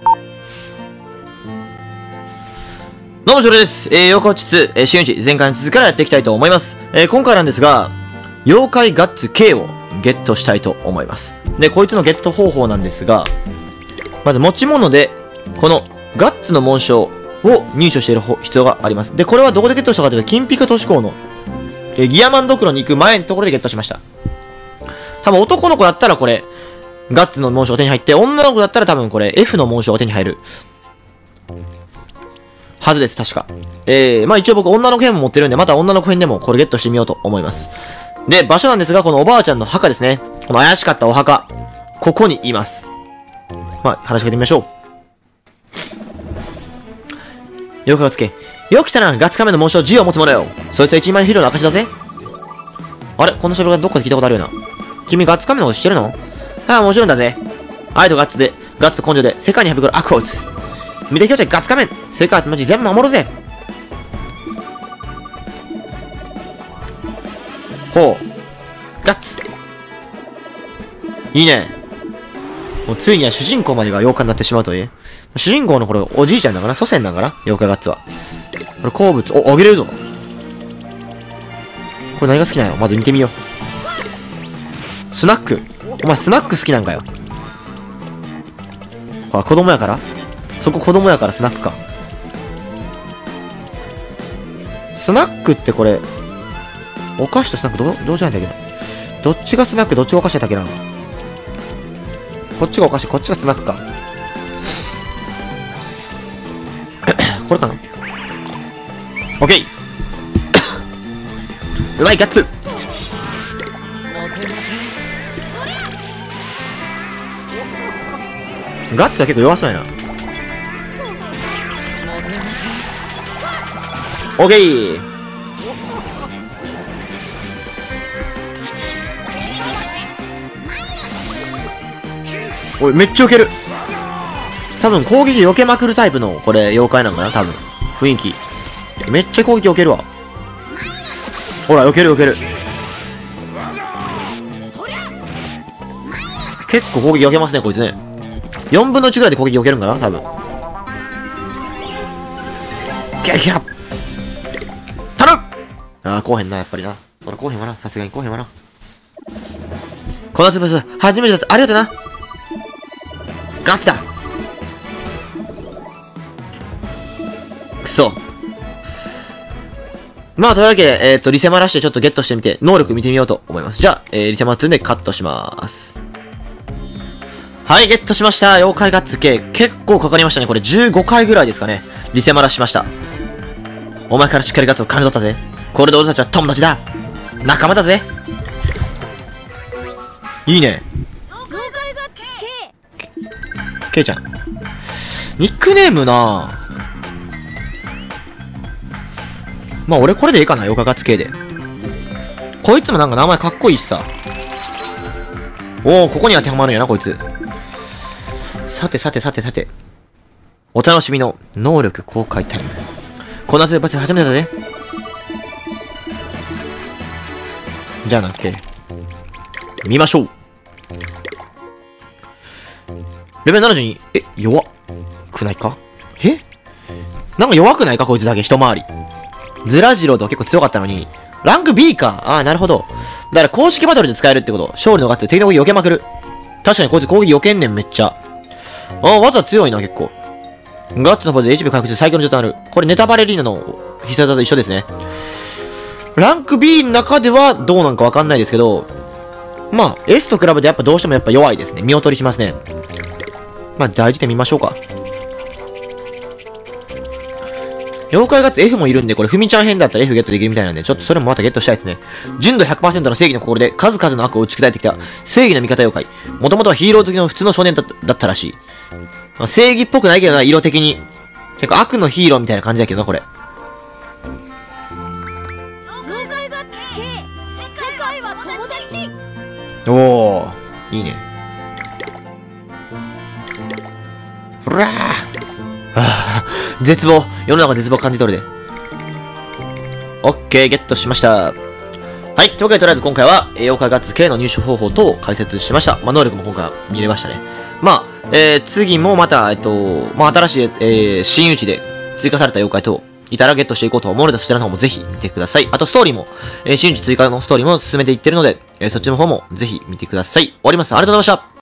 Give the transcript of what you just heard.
どうも、ショルです。妖怪地図、真打ち、前回の続きからやっていきたいと思います。今回なんですが、妖怪ガッツ K をゲットしたいと思います。で、こいつのゲット方法なんですが、まず持ち物で、このガッツの紋章を入手している必要があります。で、これはどこでゲットしたかというと、金ピカ都市港の、ギアマンドクロに行く前のところでゲットしました。多分男の子だったらこれ、ガッツの紋章が手に入って、女の子だったら多分これ、F の紋章が手に入る。はずです、確か。まあ一応僕女の子編も持ってるんで、また女の子編でもこれゲットしてみようと思います。で、場所なんですが、このおばあちゃんの墓ですね。この怪しかったお墓。ここにいます。まあ、話しかけてみましょう。妖怪がつけ。よく来たな、ガッツ仮面の紋章 G を持つ者よ。そいつは一万ヒーローの証だぜ。あれこの喋りがどっかで聞いたことあるよな。君ガッツ仮面のこと知ってるの？ああ、もちろんだぜ。愛とガッツと根性で世界にはびこる悪を打つ。見てきよちゃガッツ仮面世界とマジ全部守ろうぜ。ほう。ガッツ。いいね。もうついには主人公までが妖怪になってしまうという。主人公のこれおじいちゃんだから祖先だから妖怪ガッツは。これ好物。お、あげれるぞ。これ何が好きなの？まず見てみよう。スナック。お前スナック好きなんかよ。これ子供やからそこ子供やからスナックか。スナックってこれ、お菓子とスナックどうじゃないんだっけな。どっちがスナックどっちがお菓子やったっけな。こっちがお菓子、こっちがスナックか。これかな。オッケーうまいガッツ。ガッツは結構弱そうやな。オッケー。おい、めっちゃ避ける。多分攻撃避けまくるタイプの、これ、妖怪なんかな多分。雰囲気。めっちゃ攻撃避けるわ。ほら、避ける。結構攻撃避けますね、こいつね。4分の1ぐらいで攻撃避けるんかな多分。キャキャ頼む。ああ、こうへんな、やっぱりな。それこうへんわな。さすがにこうへんわな。このつぶす、初めてだった。ありがとうな。ガッツだ。くそ。まあ、というわけで、リセマラしてちょっとゲットしてみて、能力見てみようと思います。じゃあ、リセマ2でカットします。はい、ゲットしました。妖怪ガッツ系。結構かかりましたね。これ15回ぐらいですかね。リセマラしました。お前からしっかりガッツを感じ取ったぜ。これで俺たちは友達だ。仲間だぜ。いいね。ケイちゃん。ニックネームなぁ。まあ俺これでいいかな、妖怪ガッツ系で。こいつもなんか名前かっこいいしさ。おお、ここに当てはまるんやな、こいつ。さて。お楽しみの能力公開タイム。この夏バチ初めてだぜ。じゃあなくて、見ましょう。レベル72。弱くないか？なんか弱くないかこいつだけ一回り。ズラジローと結構強かったのに、ランク B か。ああ、なるほど。だから公式バトルで使えるってこと。勝利のガッツ、敵の攻撃避けまくる。確かにこいつ攻撃避けんねん、めっちゃ。ああ、技強いな、結構。ガッツの方で HP 回復する最強の状態になる。これネタバレリーナの必殺技と一緒ですね。ランク B の中ではどうなんかわかんないですけど、まあ、S と比べてやっぱどうしてもやっぱ弱いですね。見劣りしますね。まあ、大事で見ましょうか。妖怪ガッツ F もいるんで、これ、ふみちゃん編だったら F ゲットできるみたいなんで、ちょっとそれもまたゲットしたいですね。純度 100% の正義の心で数々の悪を打ち砕いてきた正義の味方妖怪。もともとはヒーロー好きの普通の少年だったらしい。まあ、正義っぽくないけどな、色的に。結構悪のヒーローみたいな感じだけどな、これ。おー、いいね。ほらー絶望。世の中絶望感じ取るで。オッケー、ゲットしました。はい、というわけでとりあえず今回は、妖怪ガッツ K の入手方法等を解説しました。まあ、能力も今回は見れましたね。 まあ、次もまた、まあ、新しい、新打ちで追加された妖怪と、いたらゲットしていこうと思うので、そちらの方もぜひ見てください。あと、ストーリーも、新打ち追加のストーリーも進めていってるので、そっちの方もぜひ見てください。終わります。ありがとうございました。